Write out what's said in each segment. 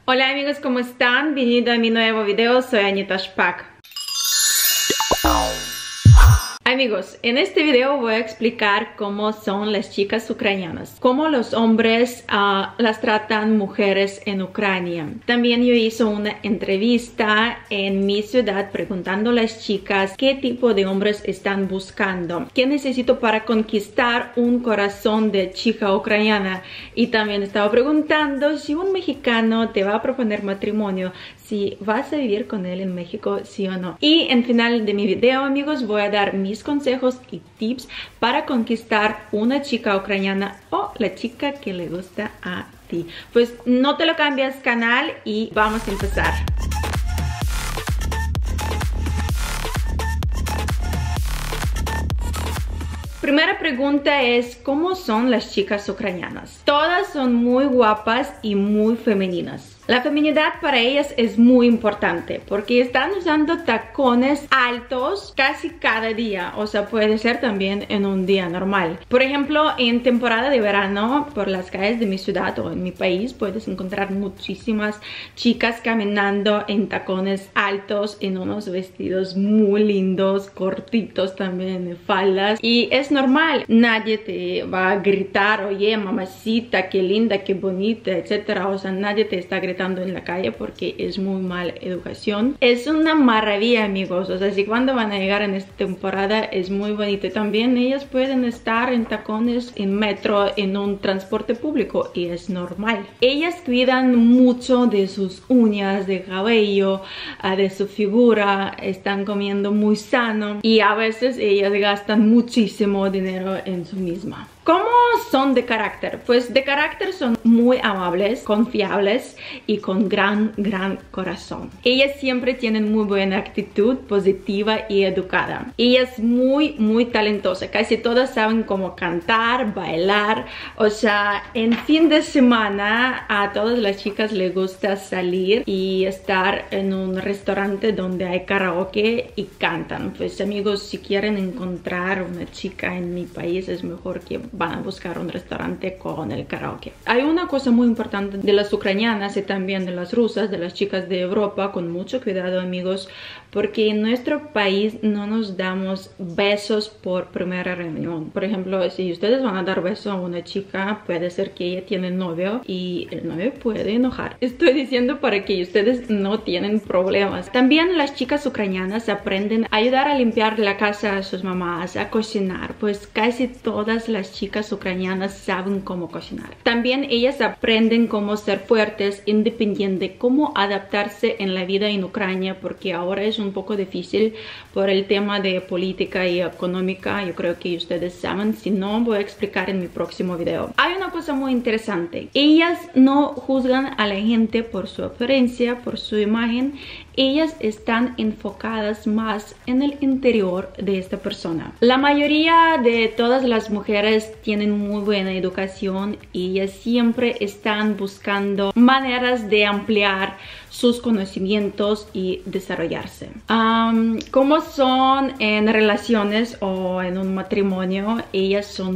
Hola amigos, ¿cómo están? Bienvenido a mi nuevo video, soy Anita Shpak. Amigos, en este video voy a explicar cómo son las chicas ucranianas, cómo los hombres las tratan mujeres en Ucrania. También yo hice una entrevista en mi ciudad preguntando a las chicas qué tipo de hombres están buscando, qué necesito para conquistar un corazón de chica ucraniana. Y también estaba preguntando si un mexicano te va a proponer matrimonio, si vas a vivir con él en México, sí o no. Y en final de mi video, amigos, voy a dar mis consejos y tips para conquistar una chica ucraniana o la chica que le gusta a ti. Pues no te lo cambies canal y vamos a empezar. Primera pregunta es, ¿cómo son las chicas ucranianas? Todas son muy guapas y muy femeninas. La feminidad para ellas es muy importante porque están usando tacones altos casi cada día, o sea, puede ser también en un día normal. Por ejemplo, en temporada de verano, por las calles de mi ciudad o en mi país, puedes encontrar muchísimas chicas caminando en tacones altos, en unos vestidos muy lindos, cortitos también, de faldas. Y es normal, nadie te va a gritar, oye, mamacita, qué linda, qué bonita, etcétera. O sea, nadie te está gritando en la calle porque es muy mala educación. Es una maravilla, amigos. O sea, si cuando van a llegar en esta temporada es muy bonito. También ellas pueden estar en tacones, en metro, en un transporte público y es normal. Ellas cuidan mucho de sus uñas, de cabello, de su figura. Están comiendo muy sano y a veces ellas gastan muchísimo dinero en su misma. ¿Cómo son de carácter? Pues de carácter son muy amables, confiables y con gran corazón. Ellas siempre tienen muy buena actitud, positiva y educada. Ella es muy talentosa. Casi todas saben cómo cantar, bailar. O sea, en fin de semana a todas las chicas les gusta salir y estar en un restaurante donde hay karaoke y cantan. Pues amigos, si quieren encontrar una chica en mi país es mejor que van a buscar un restaurante con el karaoke. Hay una cosa muy importante de las ucranianas y también de las rusas, de las chicas de Europa, con mucho cuidado, amigos, porque en nuestro país no nos damos besos por primera reunión. Por ejemplo, si ustedes van a dar beso a una chica, puede ser que ella tiene novio y el novio puede enojar. Estoy diciendo para que ustedes no tienen problemas. También las chicas ucranianas aprenden a ayudar a limpiar la casa a sus mamás, a cocinar, pues casi todas las chicas ucranianas saben cómo cocinar. También ellas aprenden cómo ser fuertes, independientes, cómo adaptarse en la vida en Ucrania, porque ahora es un poco difícil por el tema de política y económica. Yo creo que ustedes saben, si no voy a explicar en mi próximo video. Hay una cosa muy interesante, ellas no juzgan a la gente por su apariencia, por su imagen. Ellas están enfocadas más en el interior de esta persona. La mayoría de todas las mujeres tienen muy buena educación y ellas siempre están buscando maneras de ampliar sus conocimientos y desarrollarse. ¿Cómo son en relaciones o en un matrimonio? Ellas son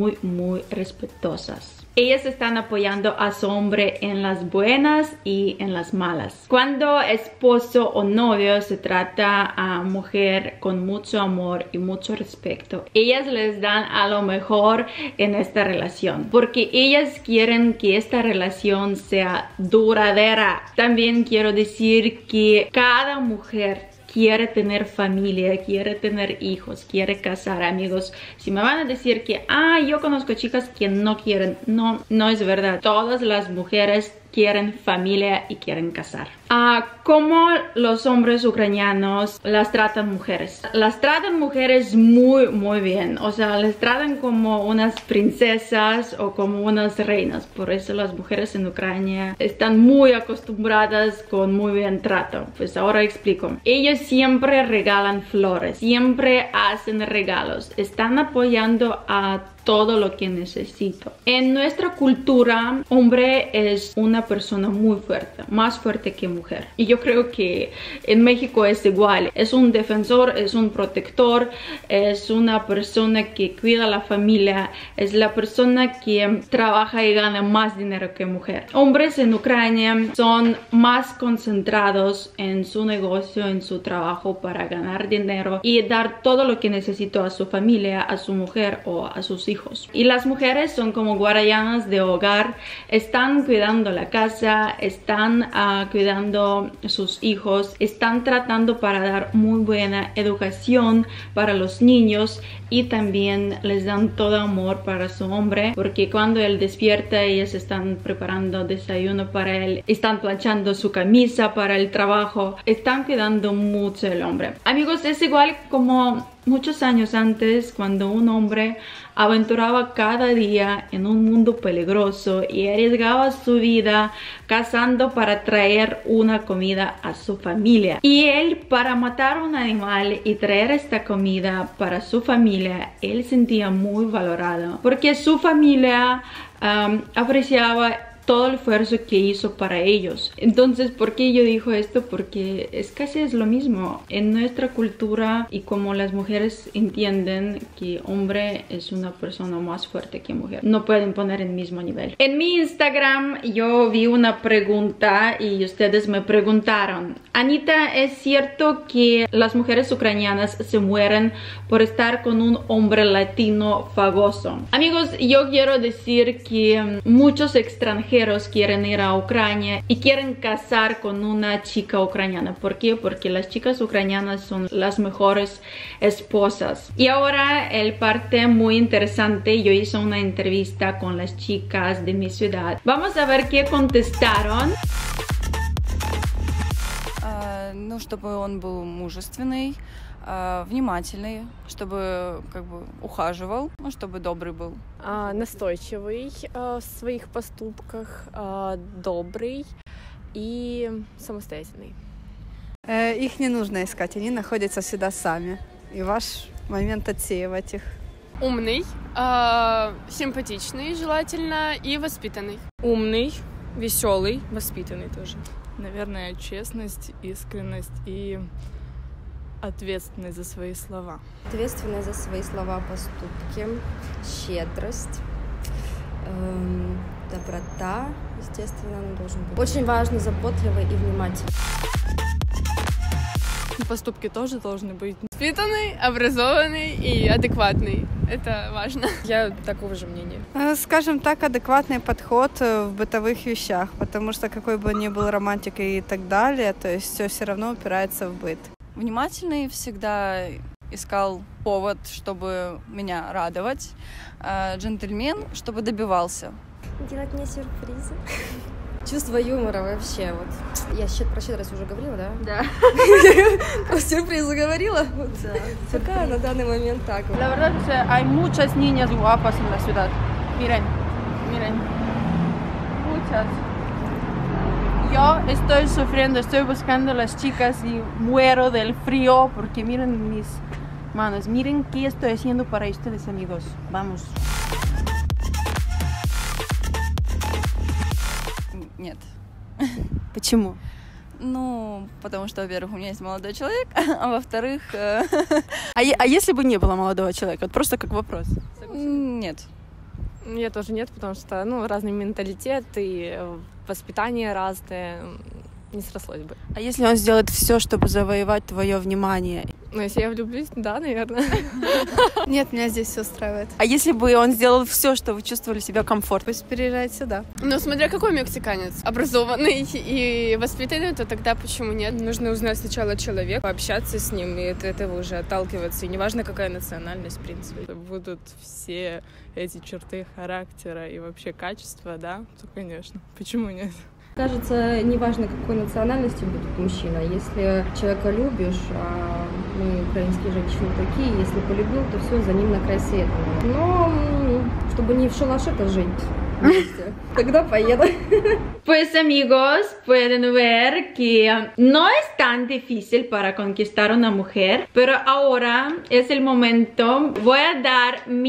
muy respetuosas. Ellas están apoyando a su hombre en las buenas y en las malas. Cuando esposo o novio se trata a mujer con mucho amor y mucho respeto, ellas les dan a lo mejor en esta relación, porque ellas quieren que esta relación sea duradera. También quiero decir que cada mujer quiere tener familia, quiere tener hijos, quiere casar, amigos. Si me van a decir que, yo conozco chicas que no quieren, no es verdad. Todas las mujeres quieren familia y quieren casar. ¿Cómo los hombres ucranianos las tratan mujeres? Las tratan mujeres muy bien. O sea, les tratan como unas princesas o como unas reinas. Por eso las mujeres en Ucrania están muy acostumbradas con muy buen trato. Pues ahora explico. Ellos siempre regalan flores, siempre hacen regalos, están apoyando a todo lo que necesito. En nuestra cultura, hombre es una persona muy fuerte, más fuerte que mujer. mujer. Y yo creo que en México es igual. Es un defensor, es un protector, es una persona que cuida a la familia, es la persona que trabaja y gana más dinero que mujer. Hombres en Ucrania son más concentrados en su negocio, en su trabajo para ganar dinero y dar todo lo que necesitó a su familia, a su mujer o a sus hijos. Y las mujeres son como guardianas de hogar, están cuidando la casa, están cuidando sus hijos, están tratando para dar muy buena educación para los niños y también les dan todo amor para su hombre, porque cuando él despierta ellas están preparando desayuno para él, están planchando su camisa para el trabajo, están cuidando mucho el hombre. Amigos, es igual como muchos años antes, cuando un hombre aventuraba cada día en un mundo peligroso y arriesgaba su vida cazando para traer una comida a su familia. Y él, para matar un animal y traer esta comida para su familia, él sentía muy valorado, porque su familia apreciaba todo el esfuerzo que hizo para ellos. Entonces, ¿por qué yo digo esto? Porque es casi es lo mismo en nuestra cultura, y como las mujeres entienden que hombre es una persona más fuerte que mujer, no pueden poner el mismo nivel. En mi Instagram yo vi una pregunta y ustedes me preguntaron: Anita, ¿es cierto que las mujeres ucranianas se mueren por estar con un hombre latino famoso? Amigos, yo quiero decir que muchos extranjeros quieren ir a Ucrania y quieren casar con una chica ucraniana. ¿Por qué? Porque las chicas ucranianas son las mejores esposas. Y ahora el parte muy interesante, yo hice una entrevista con las chicas de mi ciudad. Vamos a ver qué contestaron. Ну, чтобы он был мужественный, внимательный, чтобы как бы ухаживал, ну, чтобы добрый был. Настойчивый в своих поступках, добрый и самостоятельный. Их не нужно искать, они находятся всегда сами. И ваш момент отсеивать их. Умный, симпатичный желательно и воспитанный. Умный, веселый, воспитанный тоже. Наверное, честность, искренность и ответственность за свои слова. Ответственность за свои слова, поступки, щедрость, доброта, естественно, он должен быть. Очень важно, заботливый и внимательный. Поступки тоже должны быть. Воспитанный, образованный и адекватный. Это важно. Я такого же мнения. Скажем так, адекватный подход в бытовых вещах, потому что какой бы ни был романтик и так далее, то есть все равно упирается в быт. Внимательный, всегда искал повод, чтобы меня радовать. Джентльмен, чтобы добивался. Делать мне сюрпризы. Чувство юмора вообще, вот. Я про щедрость уже говорила, да? Да. Про сюрпризы говорила? Да. Пока на данный момент так. La verdad es que hay muchas niñas guapas en la ciudad. Miren, miren. Muchas. Yo estoy sufriendo, estoy buscando las chicas y muero del frío porque miren mis manos. Miren qué estoy haciendo para ustedes, amigos. Vamos. Нет. Почему? Ну, потому что, во-первых, у меня есть молодой человек, а во-вторых... А если бы не было молодого человека? Вот просто как вопрос. Нет. Я тоже нет, потому что, разный менталитет и воспитание разное, не срослось бы. А если он сделает все, чтобы завоевать твое внимание? Если я влюблюсь, да, наверное. Нет, меня здесь все устраивает. А если бы он сделал все, что вы чувствовали себя комфортно? Пусть переезжает сюда. Ну, смотря какой мексиканец. Образованный и воспитанный, то тогда почему нет? Нужно узнать сначала человека, пообщаться с ним и от этого уже отталкиваться. И неважно, какая национальность, в принципе. Будут все эти черты характера и вообще качества, да, то, конечно. Почему нет? Кажется, неважно, какой национальности будет мужчина. Если человека любишь, а мы, украинские женщины, такие, если полюбил, то все, за ним на край света. Но чтобы не в шалаше-то жить вместе, тогда поеду. Pues amigos, pueden ver que no es tan difícil para conquistar una mujer, pero ahora es el momento. Voy a dar mis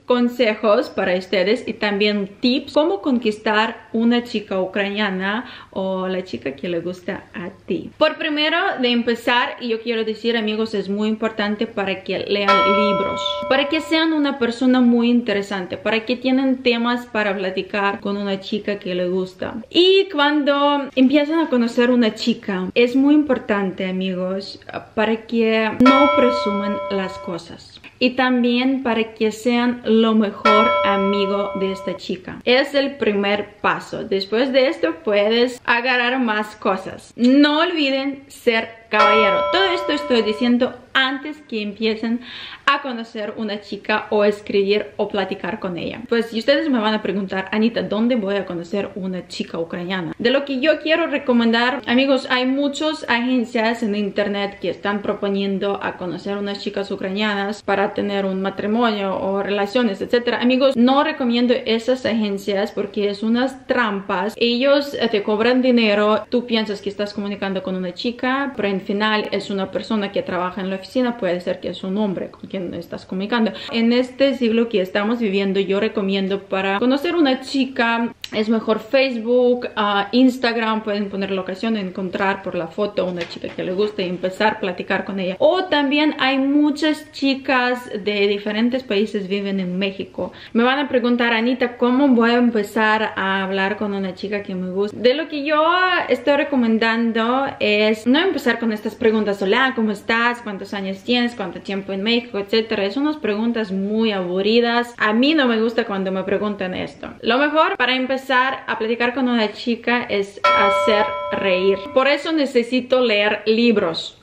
consejos para ustedes y también tips cómo conquistar una chica ucraniana o la chica que le gusta a ti. Por primero de empezar, yo quiero decir, amigos, es muy importante para que lean libros, para que sean una persona muy interesante, para que tienen temas para platicar con una chica que le gusta. Y cuando empiezan a conocer una chica, es muy importante, amigos, para que no presumen las cosas. Y también para que sean lo mejor amigo de esta chica. Es el primer paso. Después de esto puedes agarrar más cosas. No olviden ser caballero. Todo esto estoy diciendo antes que empiecen a conocer una chica o escribir o platicar con ella. Pues si ustedes me van a preguntar, Anita, ¿dónde voy a conocer una chica ucraniana? De lo que yo quiero recomendar, amigos, hay muchas agencias en internet que están proponiendo a conocer unas chicas ucranianas para tener un matrimonio o relaciones, etcétera. Amigos, no recomiendo esas agencias porque es unas trampas. Ellos te cobran dinero, tú piensas que estás comunicando con una chica, pero en final es una persona que trabaja en la oficina, puede ser que es un hombre con quien estás comunicando. En este siglo que estamos viviendo, yo recomiendo para conocer una chica, es mejor Facebook, Instagram, pueden poner locación, encontrar por la foto una chica que le guste y empezar a platicar con ella. O también hay muchas chicas de diferentes países viven en México. Me van a preguntar, Anita, ¿cómo voy a empezar a hablar con una chica que me gusta? De lo que yo estoy recomendando es no empezar con estas preguntas, hola, ¿cómo estás? ¿Cuántos años tienes? ¿Cuánto tiempo en México? Etcétera. Son unas preguntas muy aburridas. A mí no me gusta cuando me preguntan esto. Lo mejor para empezar a platicar con una chica es hacer reír. Por eso necesito leer libros.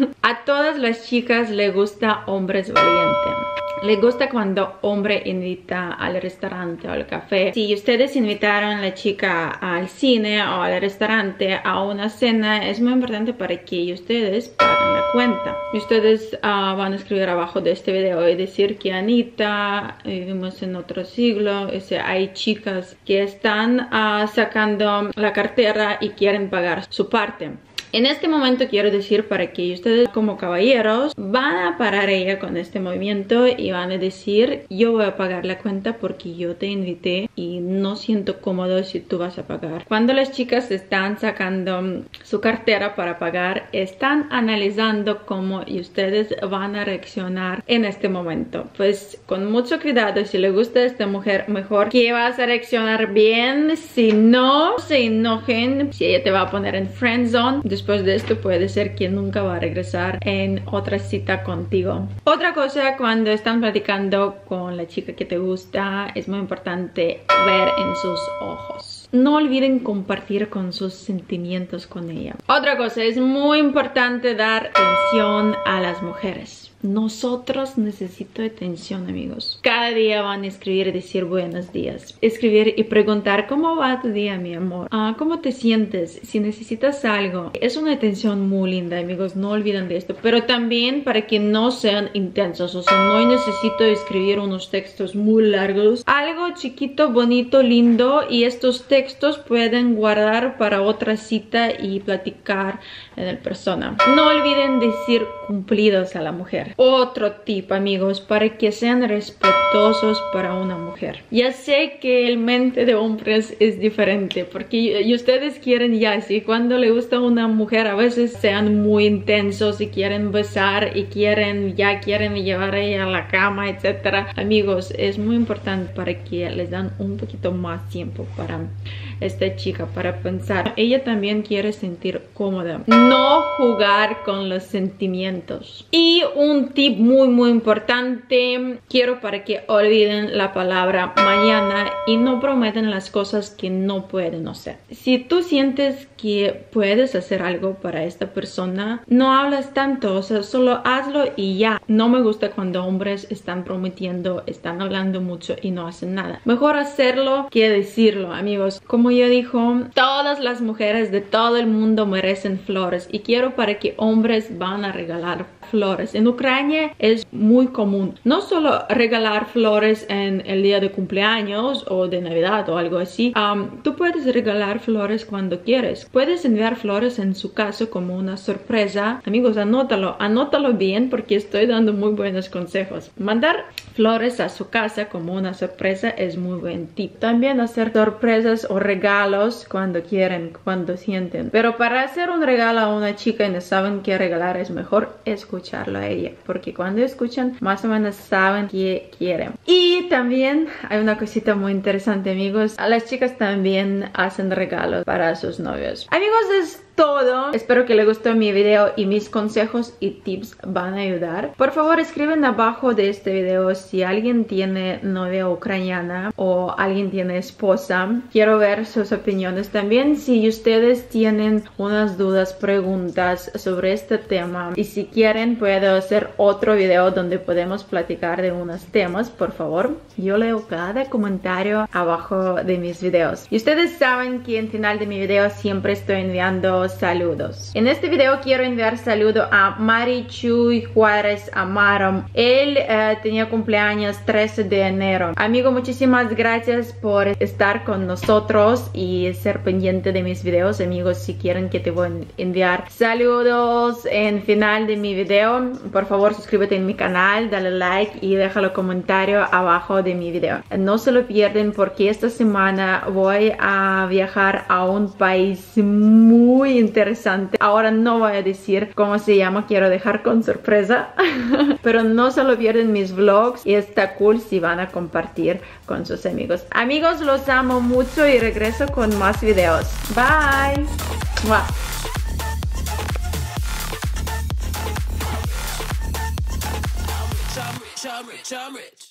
A todas las chicas les gusta hombres valientes. Le gusta cuando hombre invita al restaurante o al café. Si ustedes invitaron a la chica al cine o al restaurante a una cena, es muy importante para que ustedes paguen la cuenta. Ustedes van a escribir abajo de este video y decir que Anita, vivimos en otro siglo. Hay chicas que están sacando la cartera y quieren pagar su parte. En este momento quiero decir para que ustedes como caballeros van a parar ella con este movimiento y van a decir, yo voy a pagar la cuenta porque yo te invité y no siento cómodo si tú vas a pagar. Cuando las chicas están sacando su cartera para pagar, están analizando cómo ustedes van a reaccionar en este momento. Pues con mucho cuidado, si le gusta a esta mujer, mejor que vas a reaccionar bien. Si no, se enojen, si ella te va a poner en friend zone, después de esto puede ser que nunca va a regresar en otra cita contigo. Otra cosa, cuando están platicando con la chica que te gusta, es muy importante ver en sus ojos. No olviden compartir con sus sentimientos con ella. Otra cosa, es muy importante dar atención a las mujeres. Nosotros necesitamos atención, amigos. Cada día van a escribir y decir buenos días. Escribir y preguntar cómo va tu día, mi amor. ¿Cómo te sientes? Si necesitas algo. Es una atención muy linda, amigos. No olviden de esto. Pero también para que no sean intensos. O sea, no necesito escribir unos textos muy largos. Algo chiquito, bonito, lindo. Y estos textos pueden guardar para otra cita y platicar en el persona. No olviden decir cumplidos a la mujer. Otro tip, amigos, para que sean respetuosos para una mujer. Ya sé que el mente de hombres es diferente, porque ustedes quieren si cuando le gusta a una mujer a veces sean muy intensos y quieren besar y quieren llevar a ella a la cama, etcétera. Amigos, es muy importante para que les dan un poquito más tiempo para esta chica, para pensar. Ella también quiere sentir cómoda. No jugar con los sentimientos. Y un tip muy importante, quiero para que olviden la palabra mañana y no prometen las cosas que no pueden hacer. Si tú sientes que puedes hacer algo para esta persona, no hablas tanto, o sea, solo hazlo y ya. No me gusta cuando hombres están prometiendo, están hablando mucho y no hacen nada. Mejor hacerlo que decirlo, amigos. Como yo dijo, todas las mujeres de todo el mundo merecen flores y quiero para que hombres van a regalar flores. En Ucrania es muy común no solo regalar flores en el día de cumpleaños o de Navidad o algo así. Tú puedes regalar flores cuando quieres. Puedes enviar flores en su caso como una sorpresa. Amigos, anótalo bien porque estoy dando muy buenos consejos. Mandar flores a su casa como una sorpresa es muy buen tip. También hacer sorpresas o regalos cuando quieren, cuando sienten. Pero para hacer un regalo a una chica y no saben qué regalar, es mejor escucharlo a ella, porque cuando escuchan más o menos saben qué quieren. Y también hay una cosita muy interesante, amigos. A las chicas también hacen regalos para sus novios. Amigos, es todo. Espero que les gustó mi video y mis consejos y tips van a ayudar. Por favor, escriben abajo de este video si alguien tiene novia ucraniana o alguien tiene esposa. Quiero ver sus opiniones también. Si ustedes tienen unas dudas, preguntas sobre este tema y si quieren puedo hacer otro video donde podemos platicar de unos temas, por favor. Yo leo cada comentario abajo de mis videos. Y ustedes saben que al final de mi video siempre estoy enviando saludos. En este video quiero enviar saludo a Marichuy Juárez Amaro. Él tenía cumpleaños 13 de enero. Amigo, muchísimas gracias por estar con nosotros y ser pendiente de mis videos. Amigos, si quieren que te voy a enviar saludos en final de mi video, por favor suscríbete en mi canal, dale like y déjalo comentario abajo de mi video. No se lo pierden porque esta semana voy a viajar a un país muy interesante. Ahora no voy a decir cómo se llama, quiero dejar con sorpresa. Pero no se lo pierden mis vlogs y está cool si van a compartir con sus amigos. Amigos, los amo mucho y regreso con más videos. Bye. Mua. I'm rich.